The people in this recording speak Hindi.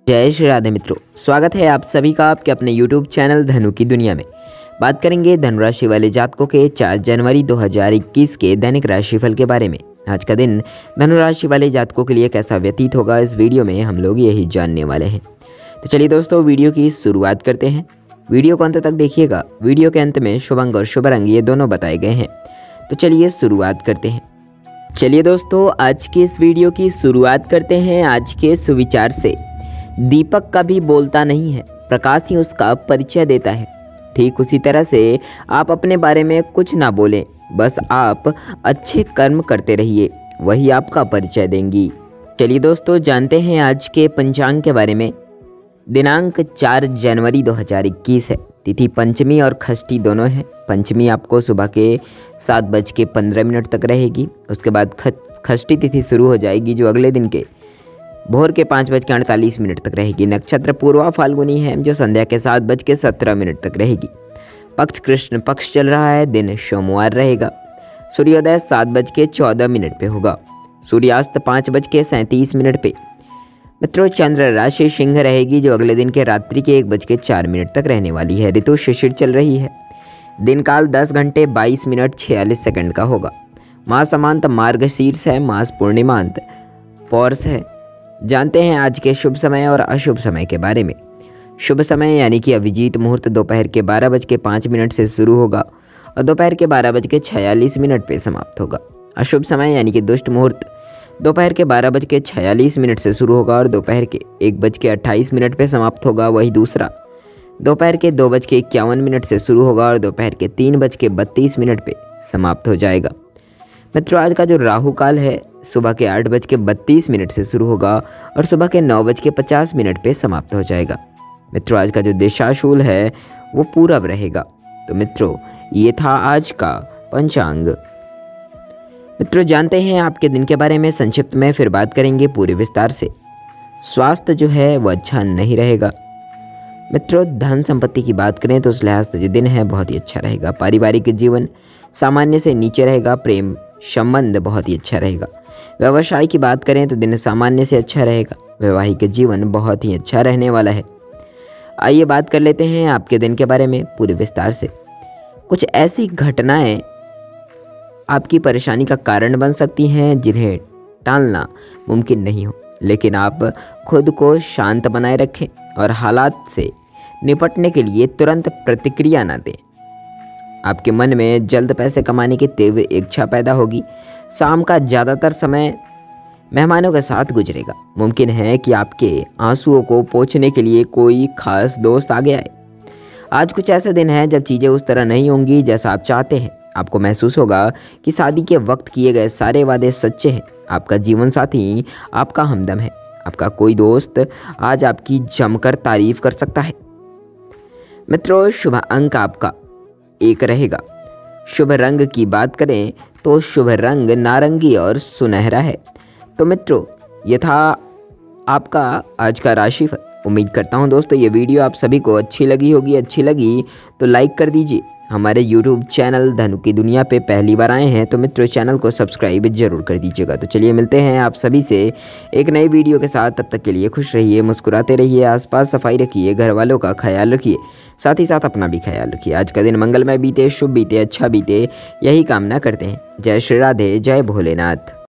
जय श्री राधे मित्रों, स्वागत है आप सभी का आपके अपने YouTube चैनल धनु की दुनिया में। बात करेंगे धनु राशि वाले जातकों के 4 जनवरी 2021 के दैनिक राशिफल के बारे में। आज का दिन धनु राशि वाले जातकों के लिए कैसा व्यतीत होगा, इस वीडियो में हम लोग यही जानने वाले हैं। तो चलिए दोस्तों, वीडियो की शुरुआत करते हैं। वीडियो को अंत तक देखिएगा। वीडियो के अंत में शुभ अंक और शुभ रंग ये दोनों बताए गए हैं। तो चलिए शुरुआत करते हैं। चलिए दोस्तों, आज की इस वीडियो की शुरुआत करते हैं आज के सुविचार से। दीपक कभी बोलता नहीं है, प्रकाश ही उसका परिचय देता है। ठीक उसी तरह से आप अपने बारे में कुछ ना बोलें, बस आप अच्छे कर्म करते रहिए, वही आपका परिचय देंगी। चलिए दोस्तों, जानते हैं आज के पंचांग के बारे में। दिनांक 4 जनवरी 2021 है। तिथि पंचमी और षष्ठी दोनों है। पंचमी आपको सुबह के 7:15 तक रहेगी। उसके बाद षष्ठी तिथि शुरू हो जाएगी, जो अगले दिन के भोर के 5:48 तक रहेगी। नक्षत्र पूर्वा फाल्गुनी है, जो संध्या के 7:17 तक रहेगी। पक्ष कृष्ण पक्ष चल रहा है। दिन सोमवार रहेगा। सूर्योदय 7:14 पे होगा। सूर्यास्त 5:37 पे। मित्रों, चंद्र राशि सिंह रहेगी, जो अगले दिन के रात्रि के 1:04 तक रहने वाली है। ऋतु शिशिर चल रही है। दिन काल 10 घंटे 22 मिनट 46 सेकंड का होगा। मास अमांत मार्गशीर्ष है। मास पूर्णिमांत पौर्ष है। जानते हैं आज के शुभ समय और अशुभ समय के बारे में। शुभ समय यानी कि अभिजीत मुहूर्त दोपहर के 12:05 से शुरू होगा और दोपहर के 12:46 पे समाप्त होगा। अशुभ समय यानी कि दुष्ट मुहूर्त दोपहर के 12:46 से शुरू होगा और दोपहर के 1:28 पे समाप्त होगा। वही दूसरा दोपहर के 2:51 से शुरू होगा और दोपहर के 3:32 पे समाप्त हो जाएगा। मित्रों, आज का जो राहु काल है सुबह के 8:32 से शुरू होगा और सुबह के 9:50 पे समाप्त हो जाएगा। मित्रों, आज का जो दिशाशूल है वो पूरब रहेगा। तो मित्रों, ये था आज का पंचांग। मित्रों, जानते हैं आपके दिन के बारे में संक्षिप्त में, फिर बात करेंगे पूरे विस्तार से। स्वास्थ्य जो है वो अच्छा नहीं रहेगा। मित्रों, धन संपत्ति की बात करें तो उस लिहाज से जो दिन है बहुत ही अच्छा रहेगा। पारिवारिक जीवन सामान्य से नीचे रहेगा। प्रेम संबंध बहुत ही अच्छा रहेगा। व्यवसाय की बात करें तो दिन सामान्य से अच्छा रहेगा। वैवाहिक जीवन बहुत ही अच्छा रहने वाला है। आइए बात कर लेते हैं आपके दिन के बारे में पूरे विस्तार से। कुछ ऐसी घटनाएं आपकी परेशानी का कारण बन सकती हैं जिन्हें टालना मुमकिन नहीं हो, लेकिन आप खुद को शांत बनाए रखें और हालात से निपटने के लिए तुरंत प्रतिक्रिया न दें। आपके मन में जल्द पैसे कमाने की तीव्र इच्छा पैदा होगी। शाम का ज़्यादातर समय मेहमानों के साथ गुजरेगा। मुमकिन है कि आपके आंसुओं को पोंछने के लिए कोई खास दोस्त आगे आए। आज कुछ ऐसे दिन है जब चीज़ें उस तरह नहीं होंगी जैसा आप चाहते हैं। आपको महसूस होगा कि शादी के वक्त किए गए सारे वादे सच्चे हैं। आपका जीवन साथी आपका हमदम है। आपका कोई दोस्त आज आपकी जमकर तारीफ कर सकता है। मित्रों, शुभ अंक आपका 1 रहेगा। शुभ रंग की बात करें तो शुभ रंग नारंगी और सुनहरा है। तो मित्रों, ये था आपका आज का राशिफल। उम्मीद करता हूँ दोस्तों ये वीडियो आप सभी को अच्छी लगी होगी। अच्छी लगी तो लाइक कर दीजिए। हमारे YouTube चैनल धनु की दुनिया पे पहली बार आए हैं तो मित्रों चैनल को सब्सक्राइब जरूर कर दीजिएगा। तो चलिए मिलते हैं आप सभी से एक नई वीडियो के साथ। तब तक के लिए खुश रहिए, मुस्कुराते रहिए, आसपास सफाई रखिए, घर वालों का ख्याल रखिए, साथ ही साथ अपना भी ख्याल रखिए। आज का दिन मंगलमय बीते, शुभ बीते, अच्छा बीते, यही कामना करते हैं। जय श्री राधे, जय भोलेनाथ।